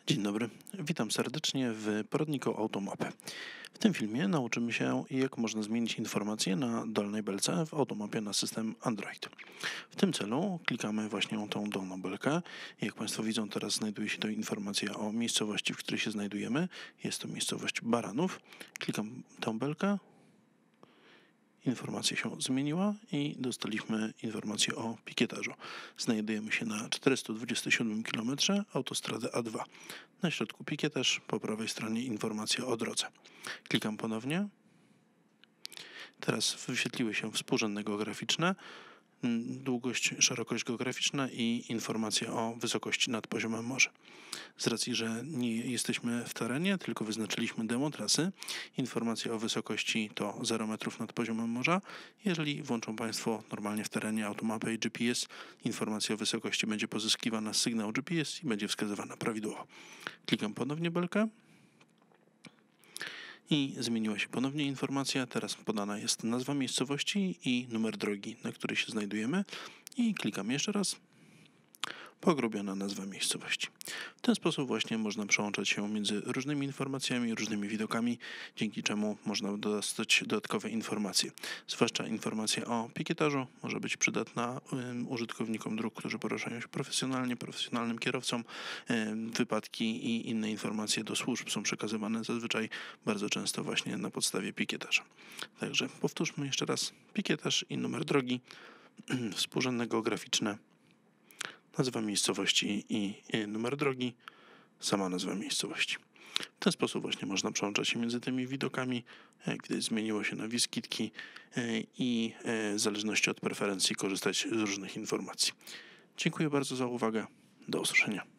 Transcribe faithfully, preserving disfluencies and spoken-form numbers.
Dzień dobry, witam serdecznie w poradniku Automapy. W tym filmie nauczymy się, jak można zmienić informacje na dolnej belce w Automapie na system Android. W tym celu klikamy właśnie tą dolną belkę. Jak Państwo widzą, teraz znajduje się tu informacja o miejscowości, w której się znajdujemy. Jest to miejscowość Baranów. Klikam tę belkę. Informacja się zmieniła i dostaliśmy informację o pikietarzu. Znajdujemy się na czterysta dwadzieścia siedem kilometrów autostrady A dwa. Na środku pikietarz, po prawej stronie informacja o drodze. Klikam ponownie. Teraz wyświetliły się współrzędne geograficzne, długość, szerokość geograficzna i informacja o wysokości nad poziomem morza. Z racji, że nie jesteśmy w terenie, tylko wyznaczyliśmy demo trasy, informacja o wysokości to zero metrów nad poziomem morza. Jeżeli włączą Państwo normalnie w terenie automapę i G P S, informacja o wysokości będzie pozyskiwana z sygnału G P S i będzie wskazywana prawidłowo. Klikam ponownie belkę. I zmieniła się ponownie informacja. Teraz podana jest nazwa miejscowości i numer drogi, na której się znajdujemy. I klikam jeszcze raz. Pogrubiona nazwa miejscowości. W ten sposób właśnie można przełączać się między różnymi informacjami, różnymi widokami, dzięki czemu można dostać dodatkowe informacje. Zwłaszcza informacja o pikietarzu może być przydatna um, użytkownikom dróg, którzy poruszają się profesjonalnie, profesjonalnym kierowcom. Um, wypadki i inne informacje do służb są przekazywane zazwyczaj bardzo często właśnie na podstawie pikietarza. Także powtórzmy jeszcze raz. Pikietarz i numer drogi, współrzędne geograficzne, nazwa miejscowości i numer drogi, sama nazwa miejscowości. W ten sposób właśnie można przełączać się między tymi widokami, gdy zmieniło się na wiskitki i w zależności od preferencji korzystać z różnych informacji. Dziękuję bardzo za uwagę. Do usłyszenia.